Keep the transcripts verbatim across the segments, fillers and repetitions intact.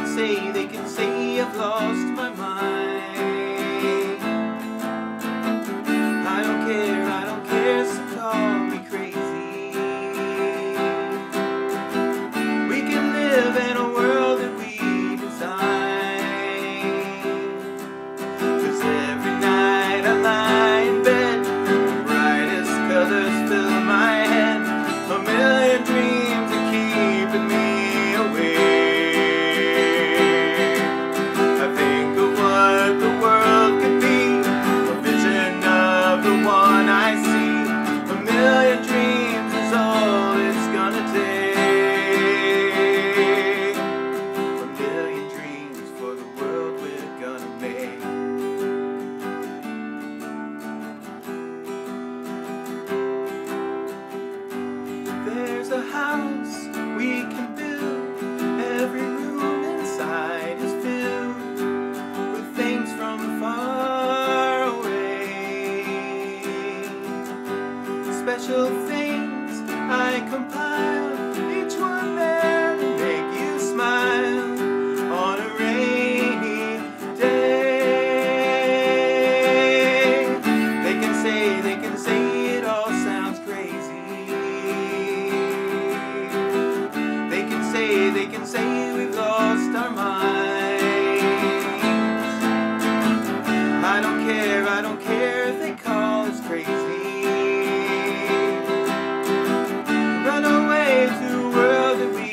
say, they can say I've lost my mind. I don't care, I don't care, so call me crazy. We can live in a world that we design. 'Cause every night I lie in bed, the brightest colors fill my head. A million dreams are keeping me awake. I think of what the world could be, a vision of the one I see. A million dreams is all it's gonna take. A million dreams for the world we're gonna make. There's a house we can build. Every room inside is filled with things from far away. Special things I compile, each one there to make you smile on a rainy day. They can say, they can say it all sounds crazy. They can say, they can say we've lost our minds. I don't care, I don't care if they call us crazy. Run away to a world that we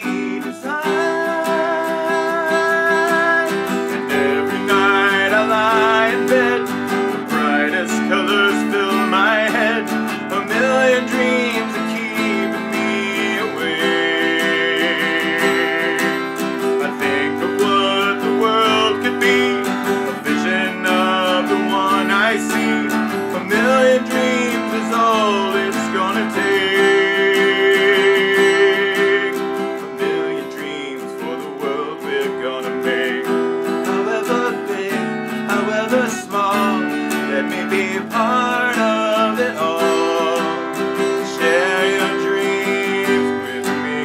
design. And every night I lie in bed, the brightest colors fill my head. A million dreams are keeping me awake. I think of what the world could be, a vision of the one I see. A million dreams is all it's gonna take. A million dreams for the world we're gonna make. However big, however small, let me be a part of it all. Share your dreams with me.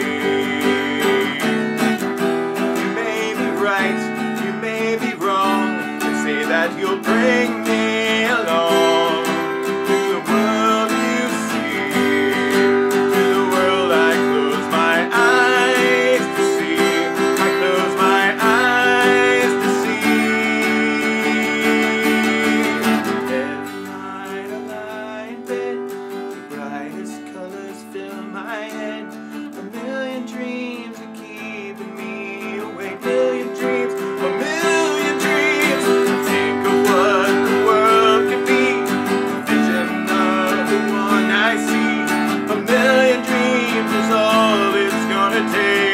You may be right, you may be wrong, and say that you'll bring me along to the world you see, to the world I close my eyes to see. I close my eyes to see. Every night I lie in bed, the brightest colors fill my head. A million dreams are keeping me awake. Million dreams, a million dreams. Think of what the world could be, a vision of the one I see. A million dreams is all it's gonna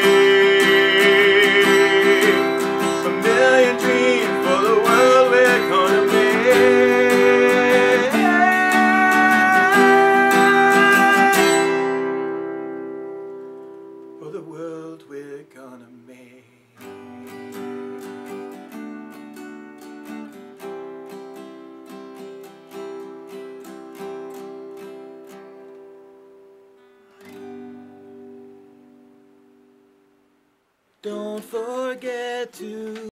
take. A million dreams for the world we're gonna make. For the world we're gonna make. Don't forget to